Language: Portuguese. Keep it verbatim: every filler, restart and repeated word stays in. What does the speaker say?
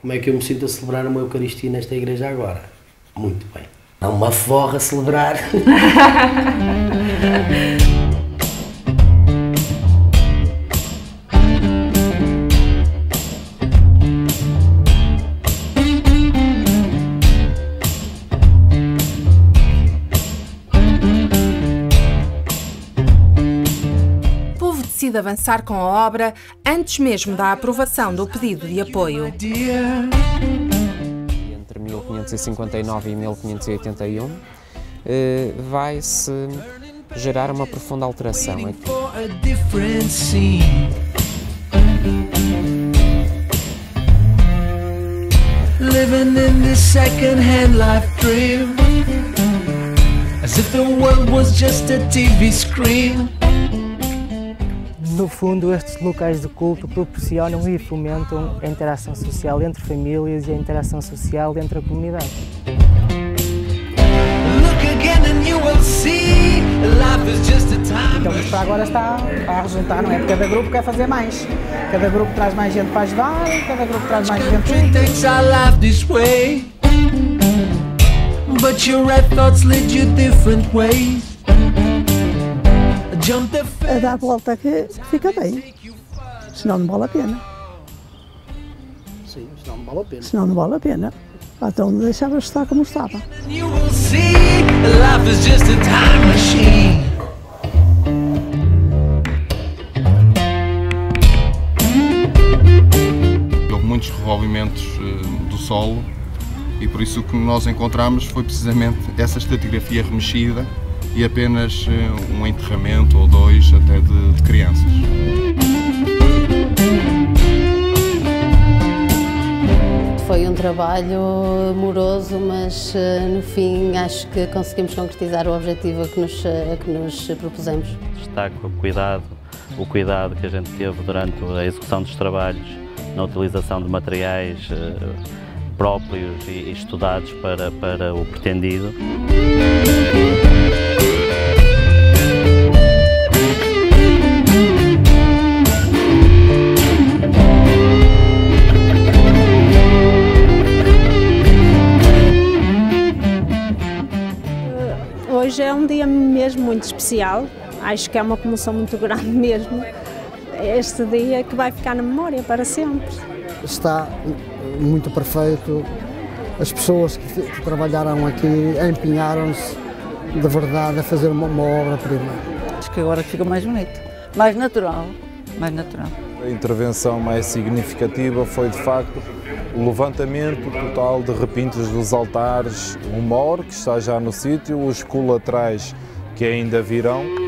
Como é que eu me sinto a celebrar uma Eucaristia nesta igreja agora? Muito bem. Há uma forra a celebrar. Decide avançar com a obra antes mesmo da aprovação do pedido de apoio. Entre mil quinhentos e cinquenta e nove e mil quinhentos e oitenta e um vai-se gerar uma profunda alteração. Living in this second-hand life dream, as if the world was just a T V screen. No fundo, estes locais de culto proporcionam e fomentam a interação social entre famílias e a interação social entre a comunidade. Então isto para agora está a resultar, não é? Porque cada grupo quer fazer mais. Cada grupo traz mais gente para ajudar, cada grupo traz mais gente. A dar volta que fica bem, senão não vale a pena. Sim, senão não vale a pena. Senão não vale a pena. Então deixava estar como estava. Houve muitos revolvimentos do solo e por isso o que nós encontramos foi precisamente essa estratigrafia remexida e apenas um enterramento ou dois até de, de crianças. Foi um trabalho moroso, mas no fim acho que conseguimos concretizar o objetivo a que nos, a que nos propusemos. Destaco o cuidado, o cuidado que a gente teve durante a execução dos trabalhos, na utilização de materiais próprios e estudados para, para o pretendido. Hoje é um dia mesmo muito especial, acho que é uma comoção muito grande mesmo, este dia que vai ficar na memória para sempre. Está muito perfeito, as pessoas que, que trabalharam aqui empenharam-se de verdade a fazer uma, uma obra-prima. Acho que agora fica mais bonito, mais natural, mais natural. A intervenção mais significativa foi de facto o levantamento total de repintos dos altares, o mor que está já no sítio, os colaterais que ainda virão.